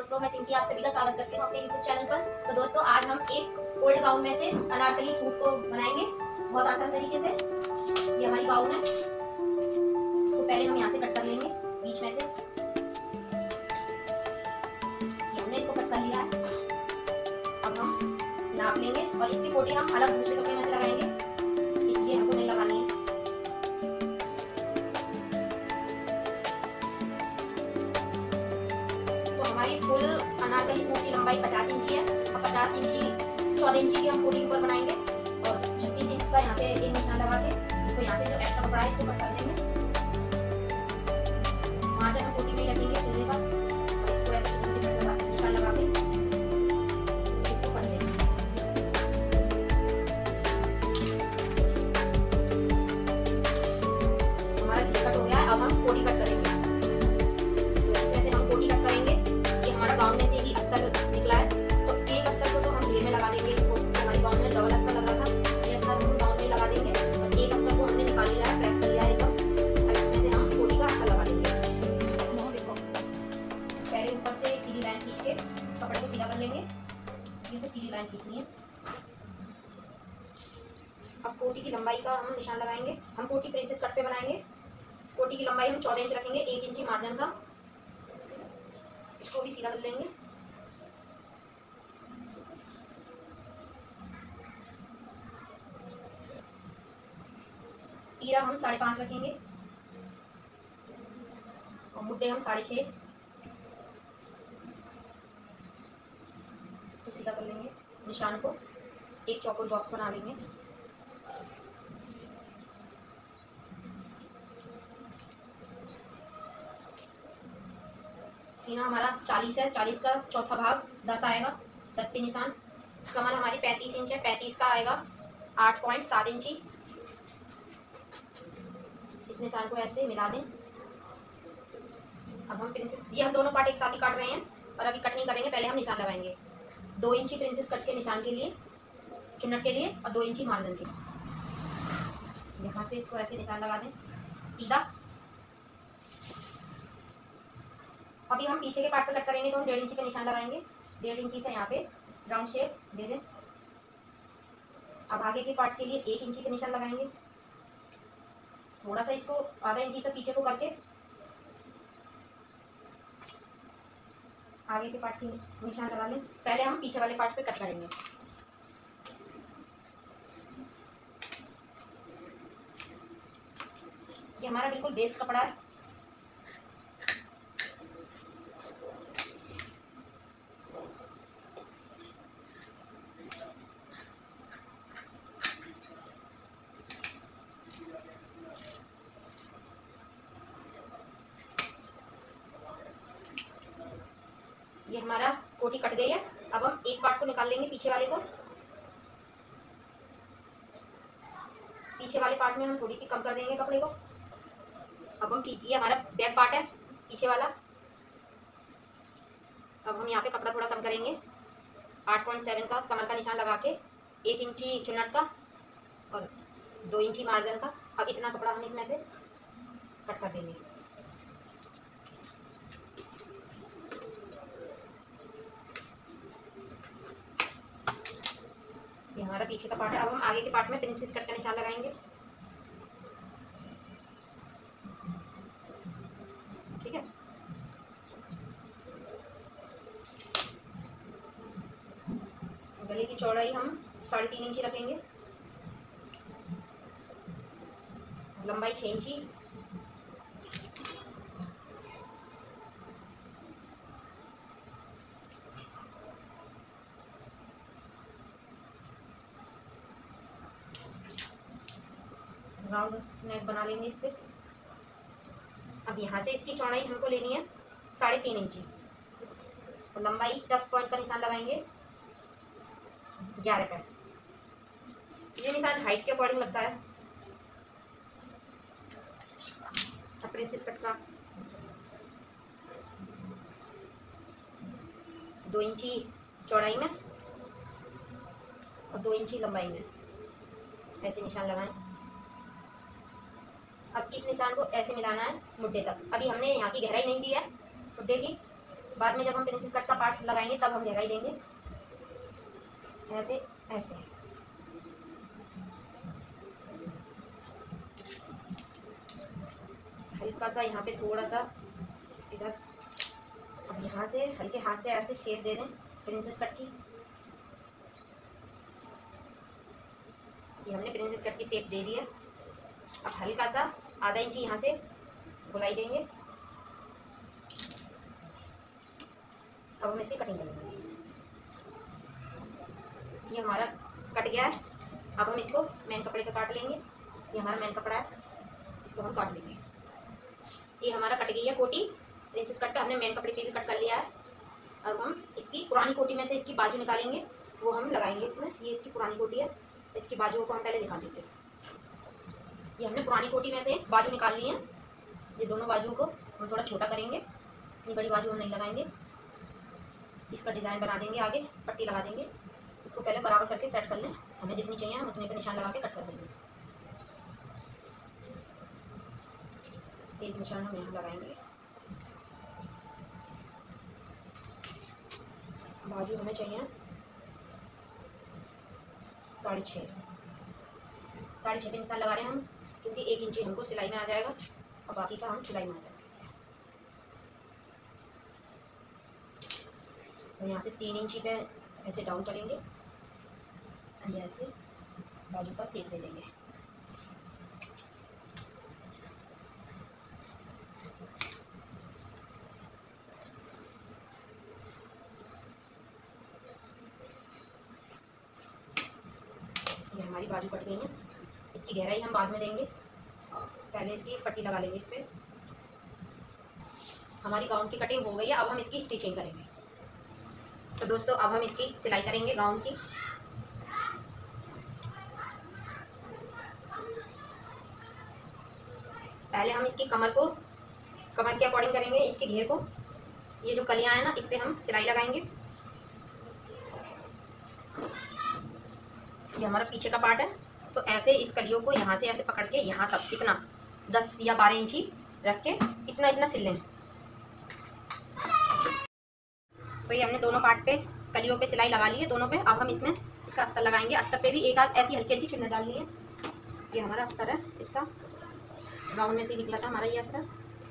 दोस्तों, मैं सिंकी आप सभी का स्वागत करती हूँ अपने YouTube चैनल पर। तो दोस्तों, आज हम एक ओल्ड गाउन में से अनारकली सूट को बनाएंगे बहुत आसान तरीके से। ये हमारी गाउन है, तो पहले हम यहाँ से कट कर लेंगे बीच में से। ये हमने इसको कट कर लिया है। अब हम नाप लेंगे और इसकी कोटी हम अलग दूसरे कपड़े में से लगाएंगे, इसलिए हमको नहीं लगानी है। हमारी फुल अनारकली सूट की लंबाई 50 इंची है और 50 इंची 14 इंची की हम कोटी ऊपर बनाएंगे और 36 इंच का यहाँ पे एक निशान लगा के इसको यहाँ से जो एक्स्ट्रा कपड़ा है इसको कट कर देंगे। वहाँ से हम कोटी में रखेंगे सीधे का और इसको ऐसे निशान लगा के इसको कट देंगे। हमारा कट हो गया है। अब हम कोटी कट करेंगे। गाउन में से ही अस्तर निकला है, तो एक अस्तर को तो हम ढेर में लगा देंगे। इसको हमारी गाउन में डबल अस्तर लगा था, ये अस्तर हम गाउन में लगा देंगे और एक अस्तर को हमने निकाल लिया है, प्रेस कर लिया है एकदम। अब इसमें से हम कोटी का अस्तर लगा देंगे। देखो, पहले ऊपर से सीधी लाइन खींच के कपड़े को सीधा कर लेंगे। ये तो सीधी लाइन खींचनी है। अब कोटी की लंबाई का हम निशान लगाएंगे। हम कोटी प्रिंसेस कट पे बनाएंगे। कोटी की लंबाई हम 14 इंच रखेंगे, 1 इंची मार्जिन का। इसको भी सीधा कर लेंगे। तीरा हम 5.5 रखेंगे और मुड्डे हम 6.5। इसको सीधा कर लेंगे। निशान को एक चौकोर बॉक्स बना लेंगे। सीना हमारा 40 है, 40 का चौथा भाग 10 आएगा, 10 पे निशान। कमर हमारी 35 इंच है, 35 का आएगा 8.7 इंची। इस निशान को ऐसे मिला दें। अब हम प्रिंसेस, ये हम दोनों पार्ट एक साथ ही काट रहे हैं और अभी कट नहीं करेंगे, पहले हम निशान लगाएंगे। 2 इंची प्रिंसेस कट के निशान के लिए, चुन्नट के लिए, और 2 इंची मार्जिन के लिए। यहाँ से इसको ऐसे निशान लगा दें सीधा। अभी हम पीछे के पार्ट पे कट करेंगे, तो हम 1.5 इंची पे निशान लगाएंगे। 1.5 इंची से यहाँ पे राउंड शेप दे दें। अब आगे के पार्ट के लिए 1 इंची पे निशान लगाएंगे। थोड़ा सा इसको आधा इंची से पीछे को करके आगे के पार्ट के निशान लगा लें। पहले हम पीछे वाले पार्ट पे कट करेंगे। ये हमारा बिल्कुल बेस्ट कपड़ा है। ये हमारा कोटी कट गई है। अब हम एक पार्ट को निकाल लेंगे, पीछे वाले को। पीछे वाले पार्ट में हम थोड़ी सी कम कर देंगे कपड़े को। अब हम, ये हमारा बैक पार्ट है पीछे वाला। अब हम यहाँ पे कपड़ा थोड़ा कम करेंगे। 8.7 का कमर का निशान लगा के 1 इंची चुन्नट का और 2 इंची मार्जिन का। अब इतना कपड़ा हम इसमें से कट कर देंगे। ये हमारा पीछे का पार्ट है। अब हम आगे के पार्ट में प्रिंसेस कट का निशान लगाएंगे। ठीक है। गले की चौड़ाई हम 3.5 इंची रखेंगे, लंबाई 6 इंची। राउंड नेक बना लेंगे इस पे। अब यहाँ से इसकी चौड़ाई हमको लेनी है 3.5 इंची और लंबाई टक्स पॉइंट का निशान लगाएंगे 11 का। ये निशान हाइट के अकॉर्डिंग लगता है। अब प्रिंसेस कट का 2 इंची चौड़ाई में और 2 इंची लंबाई में ऐसे निशान लगाएं। अब इस निशान को ऐसे मिलाना है मुड्डे तक। अभी हमने यहाँ की गहराई नहीं दी है मुड्डे की, बाद में जब हम प्रिंसेस कट का पार्ट लगाएंगे तब हम गहराई देंगे, ऐसे ऐसे। हल्का सा यहाँ पे थोड़ा सा इधर, अब यहाँ से हल्के हाथ से ऐसे शेप दे दें प्रिंसेस कट की। ये हमने प्रिंसेस कट की शेप दे दी है। अब हल्का सा आधा इंची यहाँ से गोलाई देंगे। अब हम इसकी कटिंग करेंगे। ये हमारा कट गया है। अब हम इसको मेन कपड़े पे काट लेंगे। ये हमारा मेन कपड़ा है, इसको हम काट लेंगे। ये हमारा कट गई है कोटी प्रिंसेस कट का, हमने मेन कपड़े पे भी कट कर लिया है। अब हम इसकी पुरानी कोटी में से इसकी बाजू निकालेंगे, वो हम लगाएंगे इसमें। ये इसकी पुरानी कोटी है, इसकी बाजुओं को हम पहले निकाल लेते हैं। ये हमने पुरानी कोटी में से बाजू निकाल ली है। ये दोनों बाजुओं को हम थोड़ा छोटा करेंगे, इतनी बड़ी बाजू हम नहीं लगाएंगे। इसका डिज़ाइन बना देंगे, आगे पट्टी लगा देंगे। इसको पहले बराबर करके सेट कर लें, हमें जितनी चाहिए हम उतने पे निशान लगा के कट कर देंगे। एक निशान हम यहाँ लगाएंगे। बाजू हमें चाहिए 6.5 पे निशान लगा रहे हैं हम, क्योंकि 1 इंची हमको सिलाई में आ जाएगा और बाकी का हम सिलाई में आ जाएगा। तो यहाँ से 3 इंची पे ऐसे डाउन करेंगे, ऐसे बाजू का शेप दे देंगे। ये हमारी बाजू कट गई है। इसकी गहराई हम बाद में देंगे, पहले इसकी पट्टी लगा लेंगे इस पर। हमारी गाउन की कटिंग हो गई है। अब हम इसकी स्टिचिंग करेंगे। तो दोस्तों अब हम इसकी सिलाई करेंगे गाउन की। पहले हम इसकी कमर के अकॉर्डिंग करेंगे, इसके घेर को। ये जो कलियां हैं ना, इस पे हम सिलाई लगाएंगे। ये हमारा पीछे का पार्ट है, तो ऐसे इस कलियों को यहाँ से ऐसे पकड़ के यहाँ तक इतना 10 या 12 इंची रख के इतना सिल लें। तो ये हमने दोनों पार्ट पे कलियों पे सिलाई लगा ली है, दोनों पे। अब हम इसमें इसका अस्तर लगाएंगे। अस्तर पे भी एक आध ऐसी हल्की हल्की चुन्नी डालनी है। ये हमारा अस्तर है, इसका गाउन में से निकला था हमारा ये अस्तर।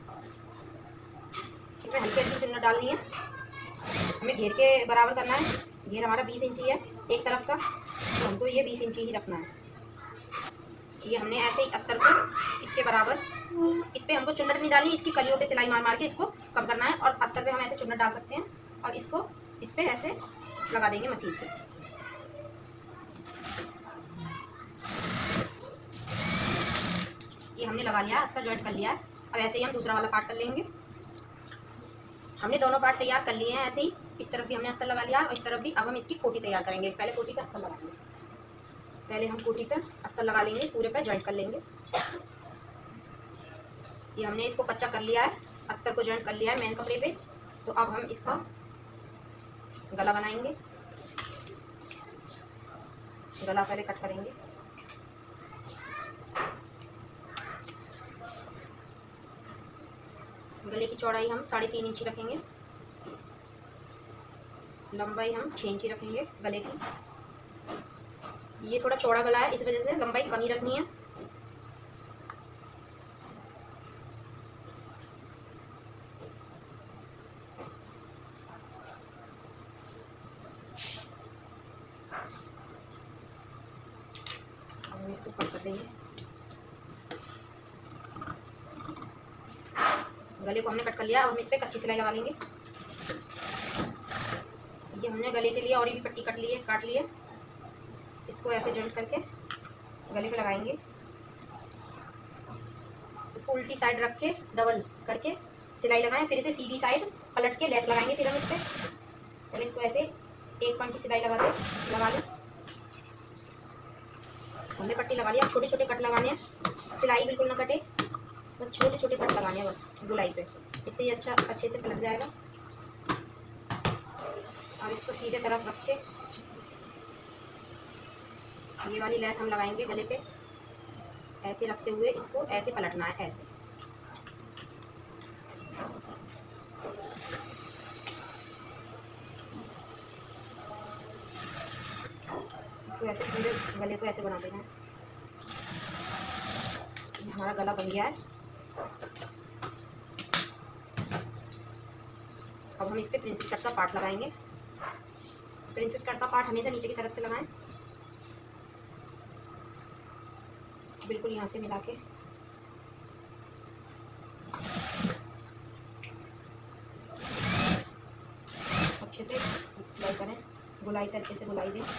इसमें हल्की हल्की चुन्नी डालनी है। हमें घेर के बराबर करना है। घेर हमारा 20 इंची है एक तरफ का, तो हमको ये 20 इंची ही रखना है। ये हमने ऐसे ही अस्तर को इसके बराबर, इस पर हमको चुन्नट नहीं डालनी, इसकी कलियों पे सिलाई मार मार के इसको कम करना है। और अस्तर पे हम ऐसे चुन्नट डाल सकते हैं और इसको इस पर ऐसे लगा देंगे मशीन से। ये हमने लगा लिया, अस्तर जॉइंट कर लिया है। अब ऐसे ही हम दूसरा वाला पार्ट कर लेंगे। हमने दोनों पार्ट तैयार कर लिए हैं ऐसे ही। इस तरफ भी हमने अस्तर लगा लिया और इस तरफ भी। अब हम इसकी कोटी तैयार करेंगे। पहले कोटी पे अस्तर लगाएंगे। पहले हम कोटी पे अस्तर लगा लेंगे, पूरे पे जॉइंट कर लेंगे। ये हमने इसको कच्चा कर लिया है, अस्तर को जॉइंट कर लिया है मेन कपड़े पे। तो अब हम इसका गला बनाएंगे। गला पहले कट करेंगे। गले की चौड़ाई हम 3.5 इंची रखेंगे। लंबाई हम 6 इंची रखेंगे गले की। ये थोड़ा चौड़ा गला है, इस वजह से लंबाई कम ही रखनी है। हम इसको कट कर देंगे। गले को हमने कट कर लिया। अब हम इस पर कच्ची सिलाई लगा लेंगे। ये हमने गले के लिए और भी पट्टी काट ली है। इसको ऐसे जॉइंट करके गले पे लगाएंगे। इसको उल्टी साइड रख के डबल करके सिलाई लगाएं, फिर इसे सीधी साइड पलट के लेस लगाएंगे। फिर हम इस पर पहले इसको ऐसे 1 पॉइंट की सिलाई लगा लें। हमने पट्टी लगा लिया। छोटे छोटे कट लगाने हैं, सिलाई बिल्कुल ना कटे, बस छोटे छोटे कट लगाने हैं बस गुलाई पे। इससे ये अच्छे से पलट जाएगा। और इसको सीधे तरफ रख के ये वाली लेस हम लगाएंगे गले पे। ऐसे रखते हुए इसको ऐसे पलटना है, ऐसे। इसको ऐसे पूरे गले को ऐसे बना देना है। हमारा गला बन गया है। अब हम इस पे प्रिंसेस कट का पार्ट लगाएंगे। प्रिंसेस कट का पार्ट हमेशा नीचे की तरफ से लगाएं, बिल्कुल यहाँ से मिला के। अच्छे से सिलाई करें, गुलाई पे अच्छे से गुलाई दें।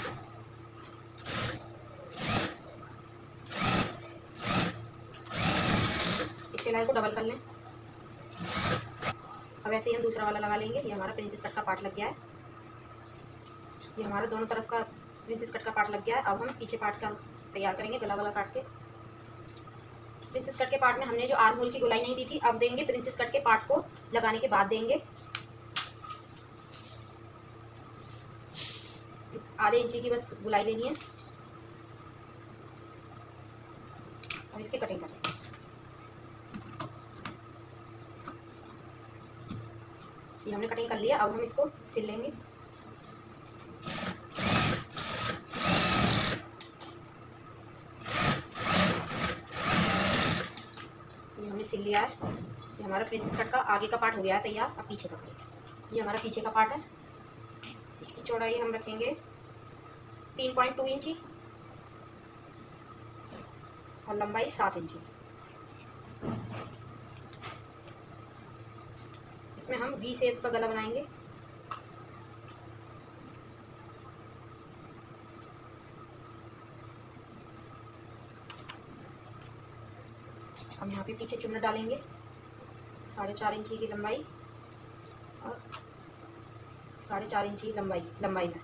इस सिलाई को डबल कर लें। अब ऐसे ही हम दूसरा वाला लगा लेंगे। ये हमारा प्रिंसेस कट का पार्ट लग गया है। ये हमारा दोनों तरफ का प्रिंसेस कट का पार्ट लग गया है। अब हम पीछे पार्ट का तैयार करेंगे, गला वाला काट के। प्रिंसेस कट के पार्ट में हमने जो आर्म होल की गुलाई नहीं दी थी, अब देंगे। प्रिंसेस कट के पार्ट को लगाने के बाद देंगे। आधे इंची की बस गुलाई देनी है और इसकी कटिंग कर देंगे। ये हमने कटिंग कर लिया। अब हम इसको सिल लेंगे। ये हमने सिल लिया है। ये हमारा प्रिंसेस कट का आगे का पार्ट हो गया है तैयार। अब पीछे का करेंगे। ये हमारा पीछे का पार्ट है। इसकी चौड़ाई हम रखेंगे 3.2 इंची और लंबाई 7 इंची। इसमें हम वी शेप का गला बनाएंगे। हम यहाँ पे पीछे चुन्नट डालेंगे 4.5 इंची की लंबाई और 4.5 इंची लंबाई में।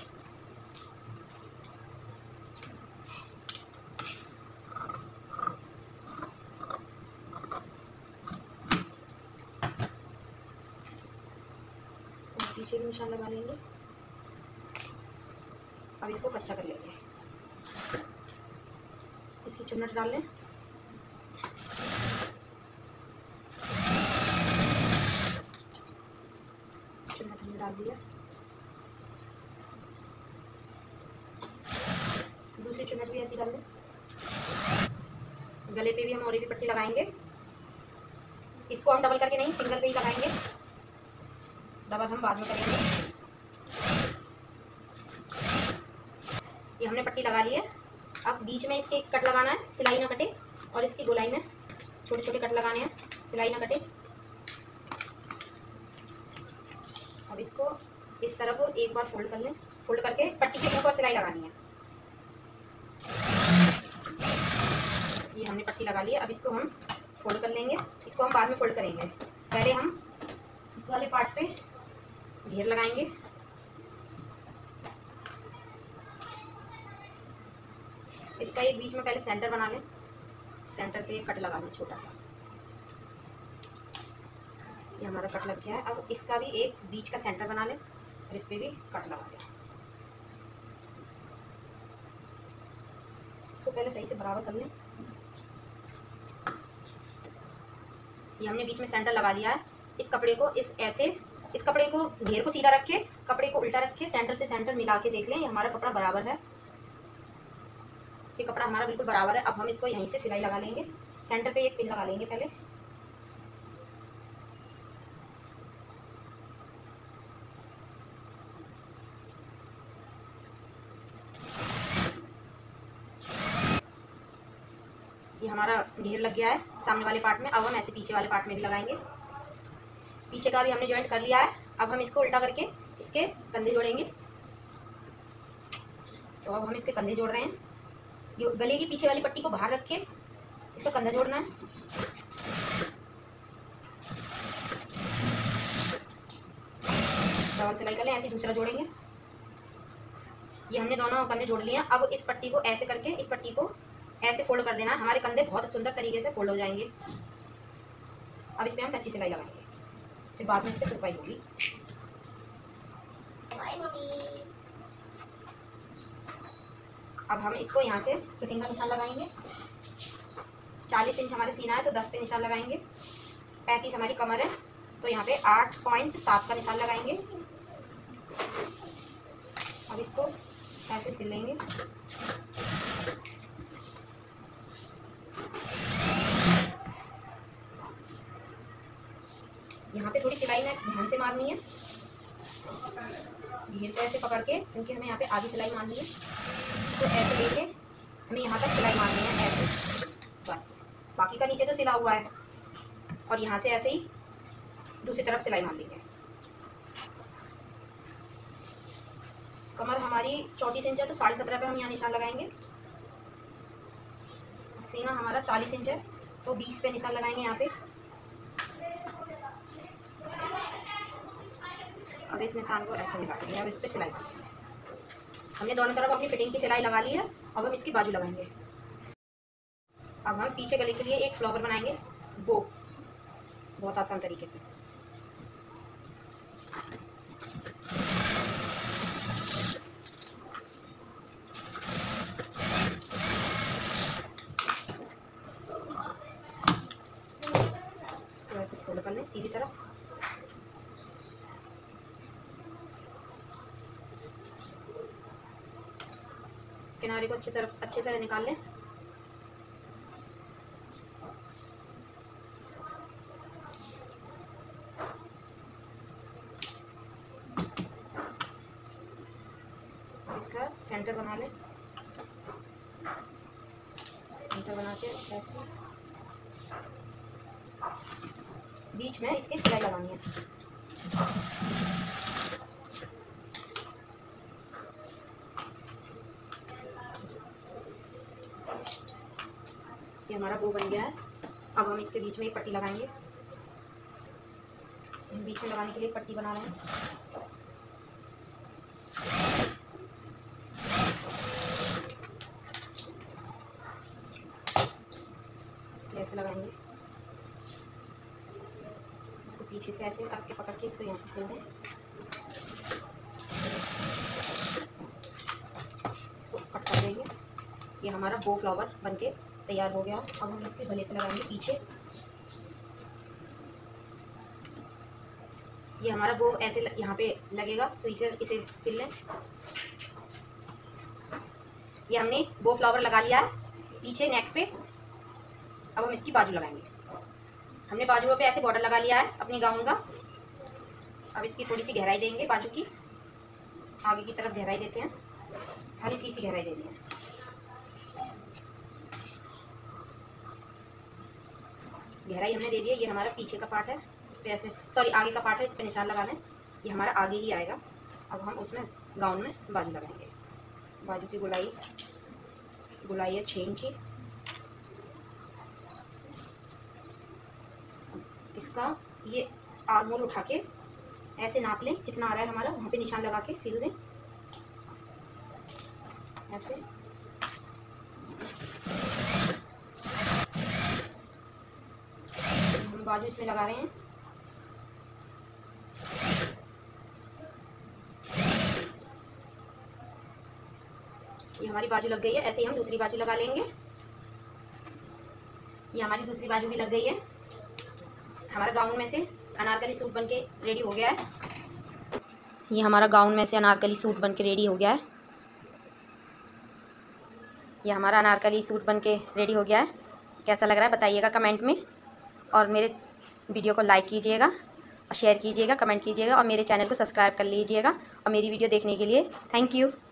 पीछे भी निशान लगा लेंगे। अब इसको कच्चा कर लेंगे। इसकी चुन्नट डाल लें। चुन्नट हमने डाल दिया। दूसरी चुन्नट भी ऐसी डाल लें। गले पे भी हम और भी पट्टी लगाएंगे। इसको हम डबल करके नहीं, सिंगल पे ही लगाएंगे। डबल हम बाद में करेंगे। ये हमने पट्टी लगा ली है। अब बीच में इसके कट लगाना है, सिलाई ना कटे, और इसकी गोलाई में छोटे छोटे कट लगाने हैं, सिलाई ना कटे। अब इसको इस तरफ और एक बार फोल्ड कर लें। फोल्ड करके पट्टी के ऊपर सिलाई लगानी है। ये हमने पट्टी लगा ली है। अब इसको हम फोल्ड कर लेंगे। इसको हम बाद में फोल्ड करेंगे। पहले हम इस वाले पार्ट पे घेर लगाएंगे। इसका एक बीच में पहले सेंटर बना लें। सेंटर पे एक कट लगा लें छोटा सा। ये हमारा कट लग गया है। अब इसका भी एक बीच का सेंटर बना लें और इस पे भी कट लगा लें। इसको पहले सही से बराबर कर लें। ये हमने बीच में सेंटर लगा लिया है। इस कपड़े को इस कपड़े को घेर को सीधा रखे, कपड़े को उल्टा रखे, सेंटर से सेंटर मिला के देख लें। ये हमारा कपड़ा बराबर है। ये कपड़ा हमारा बिल्कुल बराबर है। अब हम इसको यहीं से सिलाई लगा लेंगे। सेंटर पे एक पिन लगा लेंगे पहले। ये हमारा घेर लग गया है सामने वाले पार्ट में। अब हम ऐसे पीछे वाले पार्ट में भी लगाएंगे। पीछे का भी हमने जॉइंट कर लिया है। अब हम इसको उल्टा करके इसके कंधे जोड़ेंगे। तो अब हम इसके कंधे जोड़ रहे हैं। ये गले की पीछे वाली पट्टी को बाहर रख के इसका कंधा जोड़ना है। डबल सिलाई कर लें, ऐसे दूसरा जोड़ेंगे। ये हमने दोनों कंधे जोड़ लिए हैं। अब इस पट्टी को ऐसे करके इस पट्टी को ऐसे फोल्ड कर देना। हमारे कंधे बहुत सुंदर तरीके से फोल्ड हो जाएंगे। अब इस पे हम कच्ची सिलाई लगाएंगे, फिर बाद में इस पर तुरपाई होगी। अब हम इसको यहाँ से फिटिंग का निशान लगाएंगे। 40 इंच हमारे सीना है तो 10 पे निशान लगाएंगे। 35 हमारी कमर है तो यहाँ पे 8.7 का निशान लगाएंगे। अब इसको ऐसे सिल लेंगे। यहाँ पे थोड़ी सिलाई में ध्यान से मारनी है, घेर को ऐसे पकड़ के, क्योंकि हमें यहाँ पे आधी सिलाई मारनी है। तो ऐसे लेके हमें यहाँ तक सिलाई मारनी है, ऐसे बस। बाकी का नीचे तो सिला हुआ है, और यहाँ से ऐसे ही दूसरी तरफ सिलाई मार लेंगे। कमर हमारी 34 इंच है, तो 17.5 पे हम यहाँ निशान लगाएंगे। सीना हमारा 40 इंच है, तो 20 पे निशान लगाएंगे यहाँ पे। अब इस निशान को ऐसे लगा देंगे। अब इस पर सिलाई हमने दोनों तरफ अपनी फिटिंग की सिलाई लगा ली है। अब हम इसकी बाजू लगाएंगे। अब हम पीछे गले के लिए एक फ्लावर बनाएंगे, वो बहुत आसान तरीके से। इसको ऐसे फोल्ड कर लें सीधी तरफ। किनारे को अच्छे से निकाल लें। इसका सेंटर बना लें। सेंटर बना के ऐसे बीच में इसके सिलाई लगानी है। ये हमारा बो बन गया है। अब हम इसके बीच में एक पट्टी लगाएंगे। बीच में लगाने के लिए एक पट्टी बना रहे हैं। ऐसे लगाएंगे। इसको पीछे से ऐसे कस के पकड़ के इसको यहाँ से सिल दें। इसको कट कर देंगे। ये हमारा बो फ्लावर बनके तैयार हो गया। अब हम इसके गले पे लगाएंगे पीछे। ये हमारा बो ऐसे यहाँ पे लगेगा, सुई से इसे सिल लें। ये हमने बो फ्लावर लगा लिया है पीछे नेक पे। अब हम इसकी बाजू लगाएंगे। हमने बाजुओं पे ऐसे बॉर्डर लगा लिया है अपनी गाउन का। अब इसकी थोड़ी सी गहराई देंगे, बाजू की आगे की तरफ गहराई देते हैं, हल्की सी गहराई देनी है। गहराई हमने दे दी है। ये हमारा पीछे का पार्ट है, इस पे ऐसे आगे का पार्ट है, इस पे निशान लगा लें। ये हमारा आगे ही आएगा। अब हम उसमें गाउन में बाजू लगाएंगे। बाजू की गुलाई है 6 इंची। इसका ये आर्म होल उठा के ऐसे नाप लें कितना आ रहा है हमारा, वहाँ पे निशान लगा के सिल दें ऐसे। हम बाजू इसमें लगा रहे हैं। ये हमारी बाजू लग गई है। ऐसे ही हम दूसरी बाजू लगा लेंगे। ये हमारी दूसरी बाजू भी लग गई है। हमारा गाउन में से अनारकली सूट बनके रेडी हो गया है। ये हमारा गाउन में से अनारकली सूट बनके रेडी हो गया है। ये हमारा अनारकली सूट बनके रेडी हो गया है। कैसा लग रहा है बताइएगा कमेंट में, और मेरे वीडियो को लाइक कीजिएगा और शेयर कीजिएगा, कमेंट कीजिएगा, और मेरे चैनल को सब्सक्राइब कर लीजिएगा। और मेरी वीडियो देखने के लिए थैंक यू।